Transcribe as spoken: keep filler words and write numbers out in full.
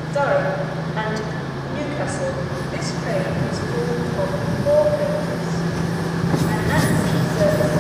Durham and Newcastle. This train is formed of four coaches, and Nancy serves